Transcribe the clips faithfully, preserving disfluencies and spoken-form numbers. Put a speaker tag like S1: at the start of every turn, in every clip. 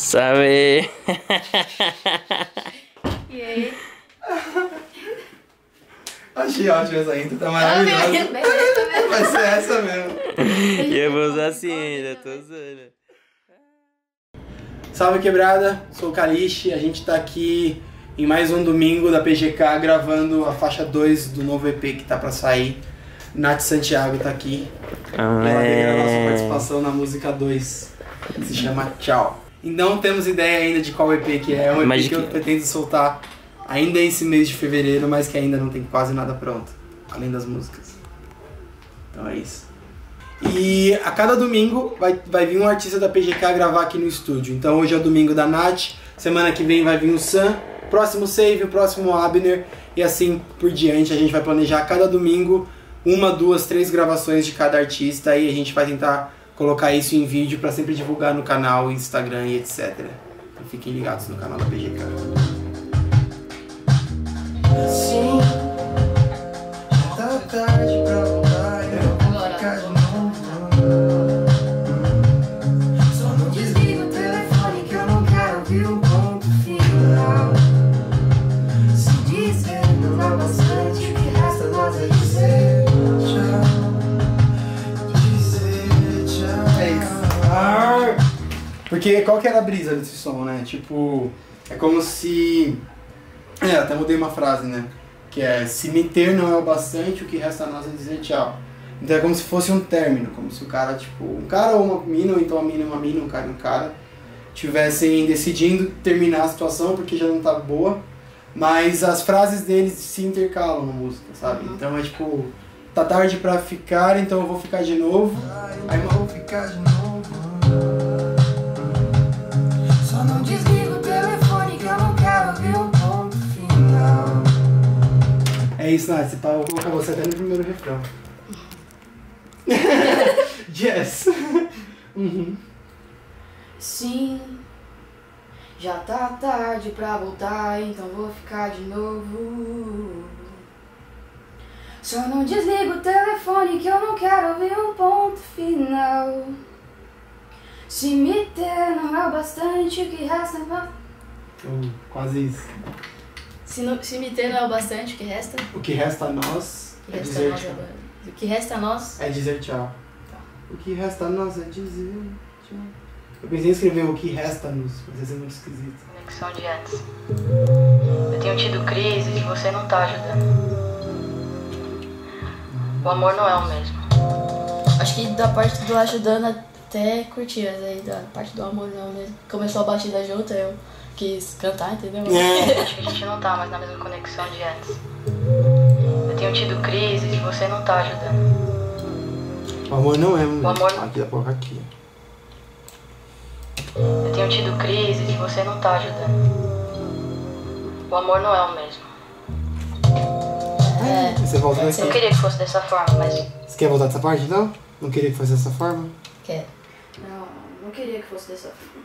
S1: Sabe?
S2: E aí?
S3: Achei ótimo essa intro, tá maravilhosa. Vai ser essa mesmo.
S1: E eu vou usar assim ainda, tô usando.
S3: Salve quebrada, sou o Kalishi, a gente tá aqui em mais um domingo da P G K gravando a faixa dois do novo E P que tá pra sair. Nath Santiago tá aqui.
S1: Ah,
S3: Ela veio gravar
S1: é.
S3: sua participação na música dois, que se chama Tchau. E não temos ideia ainda de qual E P que é, é um E P
S1: Mas
S3: que
S1: que-
S3: eu pretendo soltar ainda esse mês de fevereiro, mas que ainda não tem quase nada pronto, além das músicas. Então é isso. E a cada domingo vai, vai vir um artista da P G K gravar aqui no estúdio. Então hoje é o domingo da Nath, semana que vem vai vir o Sam, próximo Save, o próximo Abner, e assim por diante. A gente vai planejar cada domingo uma, duas, três gravações de cada artista e a gente vai tentar colocar isso em vídeo pra sempre divulgar no canal, Instagram e etcétera. Então fiquem ligados no canal da P G K. Sim, já tá tarde pra voltar, eu vou ficar de novo. Só não desliga o telefone que eu não quero ouvir o ponto final. Se dizer não vai bastante, o que resta nós é dizer tchau. Dizer tchau. É isso. Ah, porque qual que era a brisa desse som, né? Tipo, é como se... É, até mudei uma frase, né? Que é, se me ter não é o bastante, o que resta a nós é dizer tchau. Então é como se fosse um término, como se o cara, tipo, um cara ou uma mina, ou então uma mina e uma mina, um cara e um cara, tivessem decidindo terminar a situação porque já não tá boa, mas as frases deles se intercalam na música, sabe? Então é tipo, tá tarde pra ficar, então eu vou ficar de novo, aí eu vou ficar de novo. Só não desliga o telefone que eu não quero ouvir o ponto final. É isso, Nath, eu vou colocar você até no primeiro refrão. Yes! Uhum.
S2: Sim, já tá tarde pra voltar, então vou ficar de novo. Só não desliga o telefone que eu não quero ouvir um ponto final. Se me ter não é o bastante, o que resta pra...
S3: Oh, quase isso.
S2: Se, não, se me ter não é o bastante, o que resta?
S3: O que resta a nós
S2: O que
S3: é
S2: resta a
S3: dizer
S2: nós
S3: tchau.
S2: agora? O que resta a nós?
S3: É dizer tchau.
S2: Tá.
S3: O que resta a nós é dizer tchau. Eu pensei em escrever o que resta-nos, mas ia ser muito esquisito.
S4: Conexão de antes. Eu tenho tido crises e você não tá ajudando. O amor não é o mesmo.
S2: Acho que da parte do ajudando até curti, mas aí da parte do amor não mesmo. Começou a batida junto, eu quis cantar, entendeu?
S3: É.
S4: Acho que a gente não tá mais na mesma conexão de antes. Eu tenho tido crises e você não tá ajudando.
S3: O amor não é um...
S4: O amor-
S3: Aqui, dá pra colocar aqui.
S4: Eu tenho tido crises e você não tá ajudando. O amor não é o mesmo.
S2: É,
S3: Você volta nesse...
S4: Eu queria que fosse dessa forma, mas
S3: Você quer voltar dessa parte, então? Não queria que fosse dessa forma?
S2: quer. Não, não queria que fosse dessa forma.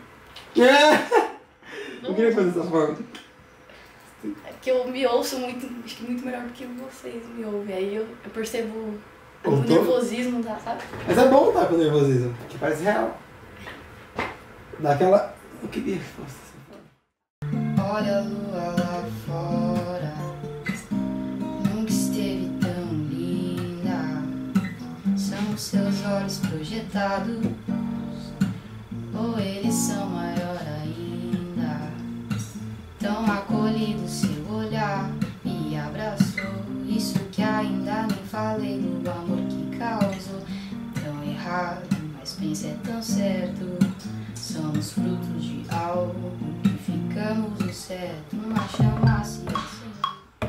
S3: Não queria que fosse dessa forma.
S2: É que eu me ouço muito, acho que muito melhor do que vocês me ouvem. Aí eu, eu percebo o
S3: Voltou?
S2: nervosismo, tá, sabe?
S3: Mas é bom tá com nervosismo, que parece real. Dá aquela... Eu queria que fosse dessa forma.
S5: Olha a lua lá fora, nunca esteve tão linda. São os seus olhos projetados, ou eles são maior ainda. Tão acolhido seu olhar, me abraçou. Isso que ainda nem falei do amor que causou. Tão errado, mas pense é tão certo. Somos frutos de algo que ficamos no certo. Uma chama se acende.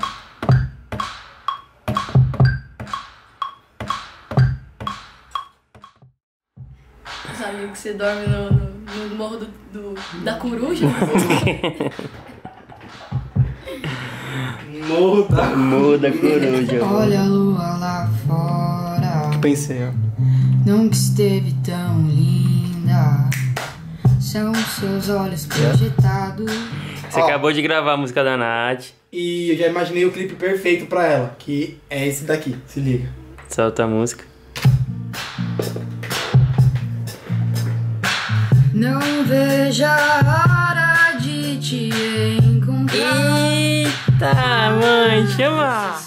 S2: Sabia que você dorme no, no, no morro do, do- da coruja?
S3: Morro da...
S1: Morro da coruja.
S5: Olha a lua lá fora,
S3: Pensei, ó.
S5: nunca esteve tão linda. São os seus olhos projetados.
S1: Você
S3: Ó.
S1: acabou de gravar a música da Nath.
S3: E eu já imaginei o clipe perfeito pra ela, que é esse daqui, se liga.
S1: Solta a música.
S5: Não veja a
S2: te encontrar.
S1: Eita, mãe, chama!